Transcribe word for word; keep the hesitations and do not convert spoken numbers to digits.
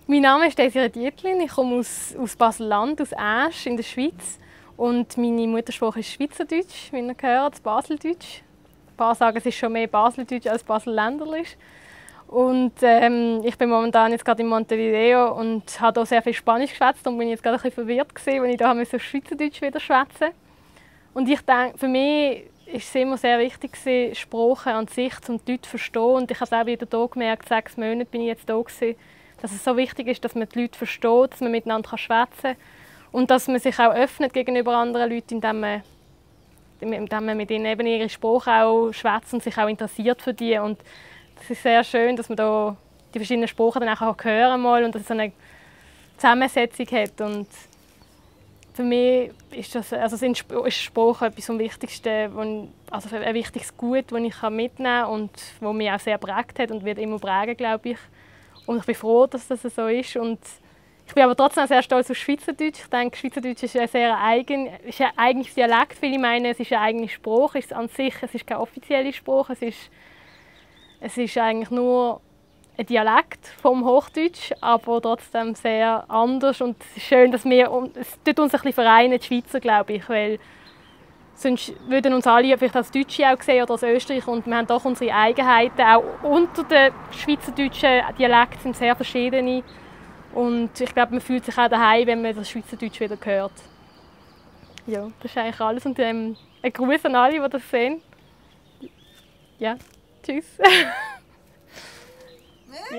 Mein Name ist Desiree Dietlin, ich komme aus, aus Basel-Land, aus Asch in der Schweiz. Und meine Muttersprache ist Schweizerdeutsch, wie ihr gehört, Baseldeutsch. Ein paar sagen, es ist schon mehr Baseldeutsch als Basel-Länderlich. Und ähm, ich bin momentan jetzt gerade in Montevideo und habe hier sehr viel Spanisch geschwätzt und bin jetzt gerade ein bisschen verwirrt gewesen, als ich da auf Schweizerdeutsch wieder schwätze. Und ich denke, für mich ist es immer sehr wichtig gewesen, Sprache an sich, um die Leute zu verstehen. Und ich habe es auch wieder hier gemerkt, sechs Monate bin ich jetzt hier gewesen, dass es so wichtig ist, dass man die Leute versteht, dass man miteinander schwätzen kann und dass man sich auch öffnet gegenüber anderen Leuten, indem man, indem man mit ihnen eben ihre Sprache auch schwätzt und sich auch interessiert für die. Und es ist sehr schön, dass man da die verschiedenen Sprachen dann auch hören mal und dass es so eine Zusammensetzung hat. Und für mich ist, das, also sind ist Sprache etwas am Wichtigsten, also ein wichtiges Gut, das ich mitnehmen kann und das mich auch sehr geprägt hat und wird immer prägen, glaube ich. Und ich bin froh, dass das so ist. Und ich bin aber trotzdem sehr stolz auf Schweizerdeutsch. Ich denke, Schweizerdeutsch ist ein sehr eigen, ist ein eigenes Dialekt. Viele meinen, es ist eine eigene Sprache. Es ist an sich, es ist keine offizielle Sprache. Es ist, es ist eigentlich nur ein Dialekt vom Hochdeutsch, aber trotzdem sehr anders. Und es ist schön, dass wir, es tut uns ein bisschen vereinen, die Schweizer, glaube ich, weil sonst würden uns alle vielleicht als Deutsche auch sehen oder als Österreicher und wir haben doch unsere Eigenheiten. Auch unter den schweizerdeutschen Dialekten sind sehr verschiedene. Und ich glaube, man fühlt sich auch daheim, wenn man das Schweizerdeutsch wieder hört. Ja, das ist eigentlich alles. Und ähm, ein Gruß an alle, die das sehen. Ja, tschüss.